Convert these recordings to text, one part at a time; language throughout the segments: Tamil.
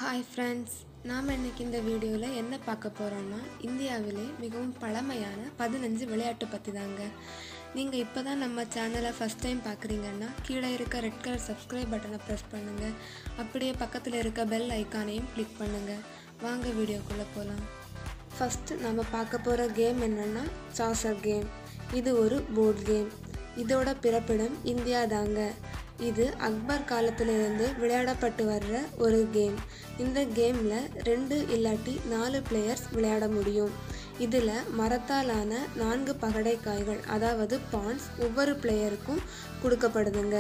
ஹாய் ஃப்ரெண்ட்ஸ், நாம் இன்றைக்கி இந்த வீடியோவில் என்ன பார்க்க போகிறோன்னா இந்தியாவிலே மிகவும் பழமையான 15 விளையாட்டு பற்றி தாங்க. நீங்கள் இப்போ தான் நம்ம சேனலை ஃபஸ்ட் டைம் பார்க்குறீங்கன்னா கீழே இருக்க ரெட் கலர் சப்ஸ்கிரைப் பட்டனை ப்ரெஸ் பண்ணுங்கள். அப்படியே பக்கத்தில் இருக்க பெல் ஐக்கானையும் கிளிக் பண்ணுங்கள். வாங்க வீடியோக்குள்ளே போகலாம். ஃபஸ்ட்டு நம்ம பார்க்க போகிற கேம் என்னென்னா சாசர் கேம். இது ஒரு போர்டு கேம். இதோட பிறப்பிடம் இந்தியா தாங்க. இது அக்பர் காலத்திலிருந்து விளையாடப்பட்டு வர்ற ஒரு கேம். இந்த கேமில் 2 இல்லாட்டி 4 பிளேயர்ஸ் விளையாட முடியும். இதில் மரத்தாலான 4 பகடை காய்கள், அதாவது பான்ஸ், ஒவ்வொரு பிளேயருக்கும் கொடுக்கப்படுதுங்க.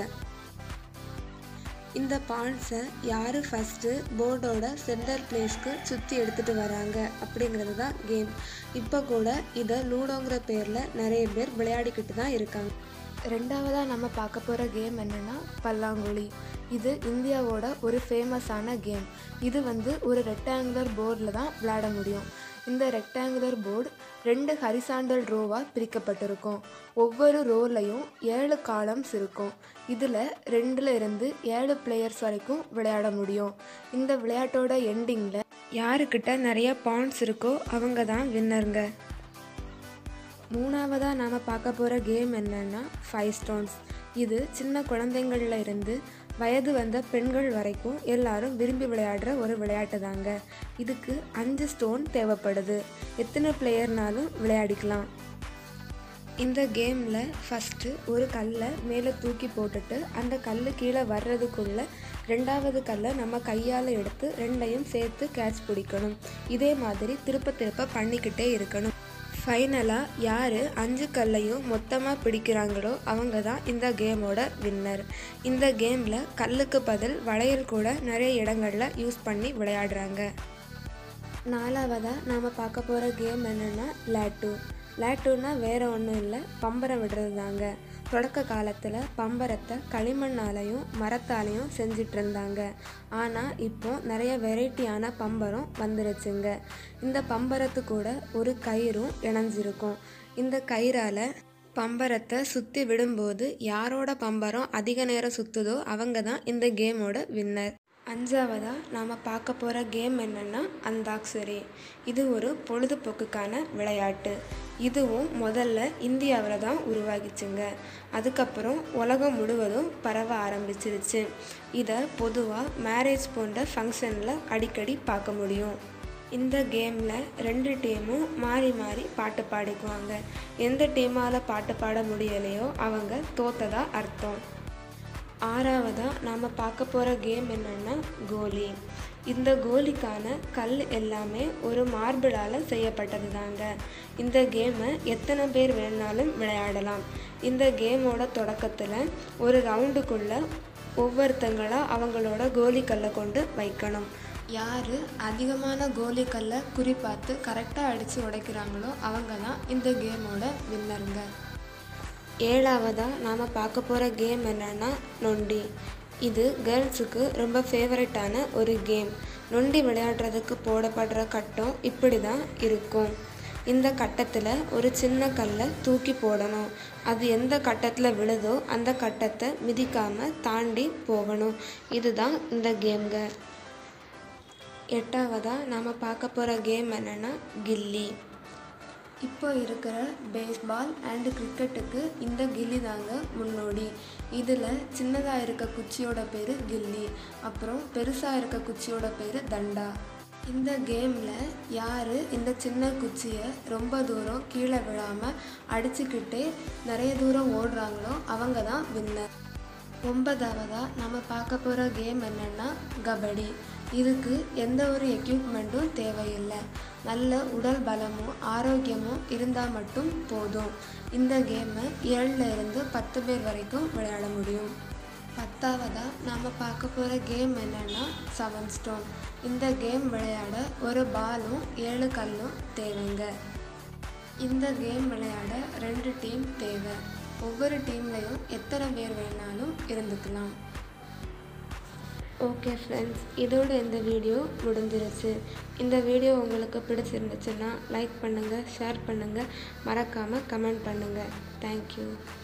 இந்த பான்ஸை யார் ஃபஸ்ட்டு போர்டோட சென்டர் பிளேஸ்க்கு சுற்றி எடுத்துகிட்டு வராங்க அப்படிங்கிறது தான் கேம். இப்போ கூட இதை லூடோங்கிற பேரில் நிறைய பேர் விளையாடிக்கிட்டு தான் இருக்காங்க. ரெண்டாவதாக நம்ம பார்க்க போகிற கேம் என்னென்னா பல்லாங்குழி. இது இந்தியாவோட ஒரு ஃபேமஸான கேம். இது ஒரு ரெக்டாங்குலர் போர்டில் தான் விளையாட முடியும். இந்த ரெக்டாங்குலர் போர்டு 2 ஹரிசாண்டல் ரோவாக பிரிக்கப்பட்டிருக்கும். ஒவ்வொரு ரோலையும் 7 காலம்ஸ் இருக்கும். இதில் 2 இருந்து 7 பிளேயர்ஸ் வரைக்கும் விளையாட முடியும். இந்த விளையாட்டோட எண்டிங்கில் யாருக்கிட்ட நிறைய பாயிண்ட்ஸ் இருக்கோ அவங்க தான் வின்னருங்க. மூணாவதாக நாம் பார்க்க போகிற கேம் என்னென்னா 5 ஸ்டோன்ஸ். இது சின்ன குழந்தைங்களில் இருந்து வயது வந்த பெண்கள் வரைக்கும் எல்லாரும் விரும்பி விளையாடுற ஒரு விளையாட்டு தாங்க. இதுக்கு 5 ஸ்டோன் தேவைப்படுது. எத்தனை பிளேயர்னாலும் விளையாடிக்கலாம். இந்த கேமில் ஃபஸ்ட்டு ஒரு கல்லை மேலே தூக்கி போட்டுட்டு அந்த கல் கீழே வர்றதுக்குள்ளே 2வது கல்லை நம்ம கையால் எடுத்து 2ஐயும் சேர்த்து கேட்ச் பிடிக்கணும். இதே மாதிரி திருப்ப பண்ணிக்கிட்டே இருக்கணும். ஃபைனலாக யார் 5 கல்லையும் மொத்தமாக பிடிக்கிறாங்களோ அவங்க தான் இந்த கேமோட வின்னர். இந்த கேமில் கல்லுக்கு பதில் வளையல் கூட நிறைய இடங்களில் யூஸ் பண்ணி விளையாடுறாங்க. நாலாவதாக நாம் பார்க்க போகிற கேம் என்னென்னா லாட்டு. லாட்டுன்னா வேறு ஒன்றும் இல்லை, பம்பரம் விடுறது தாங்க. தொடக்க காலத்தில் பம்பரத்தை களிமண்ணாலையும் மரத்தாலையும் செஞ்சிட்டு இருந்தாங்க. ஆனால் இப்போ நிறைய வெரைட்டியான பம்பரம் வந்துருச்சுங்க. இந்த பம்பரத்து கூட ஒரு கயிறும் இணைஞ்சிருக்கும். இந்த கயிறால் பம்பரத்தை சுற்றி விடும்போது யாரோட பம்பரம் அதிக நேரம் சுற்றுதோ அவங்க தான் இந்த கேமோட வின்னர். 5வதாக நாம் பார்க்க போகிற கேம் என்னென்னா அந்தாக்ஷரி. இது ஒரு பொழுதுபோக்குக்கான விளையாட்டு. இதுவும் முதல்ல இந்தியாவில் தான் உருவாகிச்சுங்க. அதுக்கப்புறம் உலகம் முழுவதும் பரவ ஆரம்பிச்சிருச்சு. இதை பொதுவாக மேரேஜ் போன்ற ஃபங்க்ஷனில் அடிக்கடி பார்க்க முடியும். இந்த கேமில் 2 டீமும் மாறி மாறி பாட்டு பாடிக்குவாங்க. எந்த டீமால் பாட்டு பாட முடியலையோ அவங்க தோத்ததா அர்த்தம். 6வதாக நாம் பார்க்க போகிற கேம் என்னென்னா கோலி. இந்த கோலிக்கான கல் எல்லாமே ஒரு மார்பிளால் செய்யப்பட்டது தாங்க. இந்த கேமை எத்தனை பேர் வேணாலும் விளையாடலாம். இந்த கேமோட தொடக்கத்தில் ஒரு ரவுண்டுக்குள்ளே ஒவ்வொருத்தங்களாக அவங்களோட கோலிக்கல்லை கொண்டு வைக்கணும். யார் அதிகமான கோலிக்கல்லை குறிப்பார்த்து கரெக்டாக அடித்து உடைக்கிறாங்களோ அவங்க தான் இந்த கேமோட வின்னருங்க. 7வதாக நாம் பார்க்க போகிற கேம் என்னென்னா நொண்டி. இது கேர்ள்ஸுக்கு ரொம்ப ஃபேவரட்டான ஒரு கேம். நொண்டி விளையாடுறதுக்கு போடப்படுற கட்டம் இப்படி தான் இருக்கும். இந்த கட்டத்தில் ஒரு சின்ன கல்லை தூக்கி போடணும். அது எந்த கட்டத்தில் விழுதோ அந்த கட்டத்தை மிதிக்காமல் தாண்டி போகணும். இதுதான் இந்த கேம்ங்க. 8வதாக நாம் பார்க்க போகிற கேம் என்னென்னா கில்லி. இப்போ இருக்கிற பேஸ்பால் அண்டு கிரிக்கெட்டுக்கு இந்த கில்லி தாங்க முன்னோடி. இதில் சின்னதாக இருக்க குச்சியோட பேர் கில்லி, அப்புறம் பெருசாக இருக்க குச்சியோட பேர் தண்டா. இந்த கேமில் யார் இந்த சின்ன குச்சியை ரொம்ப தூரம் கீழே விழாமல் அடிச்சுக்கிட்டே நிறைய தூரம் ஓடுறாங்களோ அவங்க தான் வின்னர். 9வதாக நம்ம பார்க்க போகிற கேம் என்னென்னா கபடி. இதுக்கு எந்த ஒரு எக்யூப்மெண்ட்டும் தேவையில்லை. நல்ல உடல் பலமும் ஆரோக்கியமும் இருந்தால் மட்டும் போதும். இந்த கேமை 7 இருந்து 10 பேர் வரைக்கும் விளையாட முடியும். 10வதாக நாம் பார்க்க போகிற கேம் என்னென்னா 7 ஸ்டோன். இந்த கேம் விளையாட ஒரு பாலும் 7 கல்லும் தேவைங்க. இந்த கேம் விளையாட 2 டீம் தேவை. ஒவ்வொரு டீம்லேயும் எத்தனை பேர் வேணாலும் இருந்துக்கலாம். ஓகே ஃப்ரெண்ட்ஸ், இதோட இந்த வீடியோ முடிஞ்சிருச்சு. இந்த வீடியோ உங்களுக்கு பிடிச்சிருந்துச்சுன்னா லைக் பண்ணுங்கள், ஷேர் பண்ணுங்கள், மறக்காமல் கமெண்ட் பண்ணுங்கள். தேங்க்யூ.